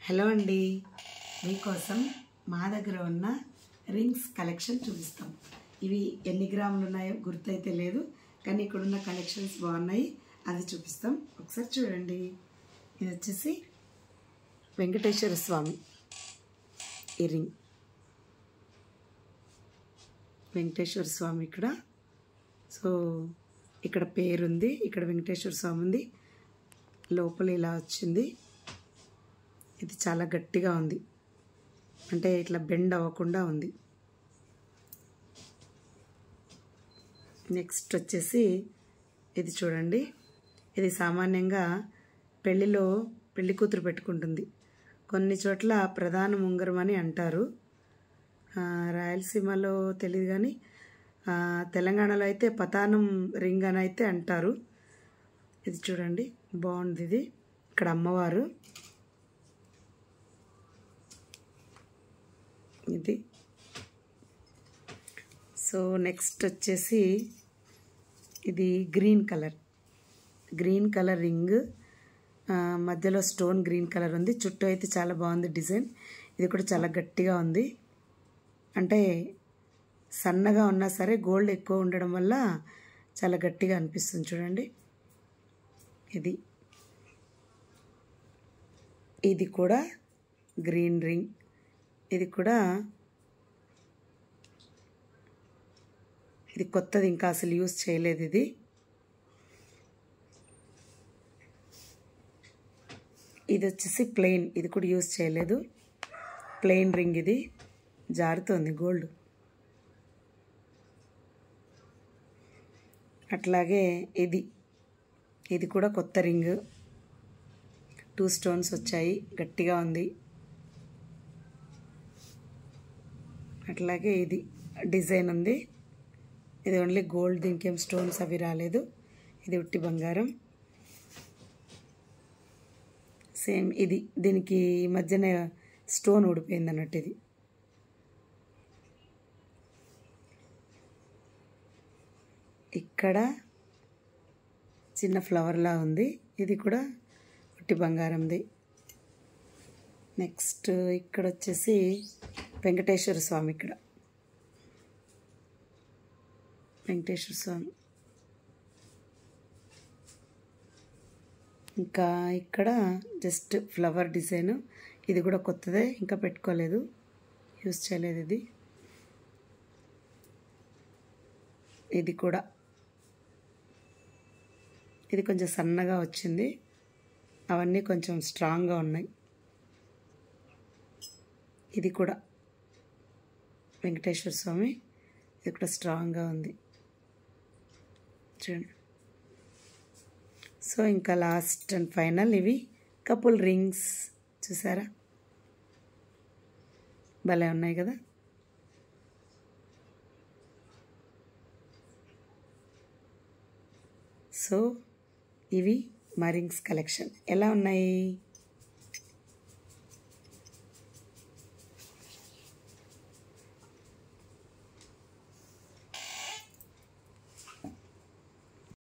Hello అండి, మీకోసం మా దగ్గర ఉన్న రింగ్స్ కలెక్షన్ చూపిస్తాం. ఇవి ఎన్ని గ్రాములు ఉన్నాయో గుర్తైతే లేదు, కానీ ఇక్కడ ఉన్న కలెక్షన్స్ బాగున్నాయి, అది చూపిస్తాం. ఒకసారి చూడండి. ఇది వచ్చేసి వెంకటేశ్వర స్వామి ఈ రింగ్. వెంకటేశ్వర స్వామి ఇక్కడ. సో ఇక్కడ పేరుంది, ఇక్కడ వెంకటేశ్వర స్వామి ఉంది, లోపల ఇలా వచ్చింది. ఇది చాలా గట్టిగా ఉంది, అంటే ఇట్లా బెండ్ అవ్వకుండా ఉంది. నెక్స్ట్ వచ్చేసి ఇది చూడండి. ఇది సామాన్యంగా పెళ్ళిలో పెళ్లి కూతురు పెట్టుకుంటుంది. కొన్ని చోట్ల ప్రధాన ఉంగరం అని అంటారు. రాయలసీమలో తెలియదు, కానీ తెలంగాణలో అయితే పతానం రింగ్ అని అయితే అంటారు. ఇది చూడండి, బాగుంది. ఇది ఇక్కడ అమ్మవారు. ఇది సో నెక్స్ట్ వచ్చేసి ఇది గ్రీన్ కలర్ రింగ్. మధ్యలో స్టోన్ గ్రీన్ కలర్ ఉంది. చుట్టూ అయితే చాలా బాగుంది డిజైన్. ఇది కూడా చాలా గట్టిగా ఉంది, అంటే సన్నగా ఉన్నా సరే గోల్డ్ ఎక్కువ ఉండడం వల్ల చాలా గట్టిగా అనిపిస్తుంది. చూడండి, ఇది కూడా గ్రీన్ రింగ్. ఇది కూడా ఇది కొత్తది, ఇంకా అసలు యూజ్ చేయలేదు. ఇది వచ్చేసి ప్లెయిన్, ఇది కూడా యూజ్ చేయలేదు, ప్లెయిన్ రింగ్. ఇది జారుతోంది గోల్డ్. అట్లాగే ఇది కూడా కొత్త రింగ్. 2 స్టోన్స్ వచ్చాయి, గట్టిగా ఉంది. అట్లాగే ఇది డిజైన్ ఉంది. ఇది ఓన్లీ గోల్డ్, దీనికి ఏం స్టోన్స్ అవి రాలేదు. ఇది ఉట్టి బంగారం. సేమ్ దీనికి ఈ మధ్యన స్టోన్ ఊడిపోయింది అన్నట్టు. ఇది ఇక్కడ చిన్న ఫ్లవర్లా ఉంది. ఇది కూడా ఉట్టి బంగారంది. నెక్స్ట్ ఇక్కడ వచ్చేసి వెంకటేశ్వర స్వామి. ఇక్కడ వెంకటేశ్వర స్వామి. ఇంకా ఇక్కడ జస్ట్ ఫ్లవర్ డిజైన్. ఇది కూడా కొత్తదే, ఇంకా పెట్టుకోలేదు, యూజ్ చేయలేదు. ఇది కూడా ఇది కొంచెం సన్నగా వచ్చింది, అవన్నీ కొంచెం స్ట్రాంగ్గా ఉన్నాయి. ఇది కూడా వెంకటేశ్వర స్వామి, ఇది కూడా స్ట్రాంగ్గా ఉంది. చూడండి. సో ఇంకా లాస్ట్ అండ్ ఫైనల్ ఇవి కపుల్ రింగ్స్. చూసారా, భలే ఉన్నాయి కదా. సో ఇవి మా రింగ్స్ కలెక్షన్. ఎలా ఉన్నాయి?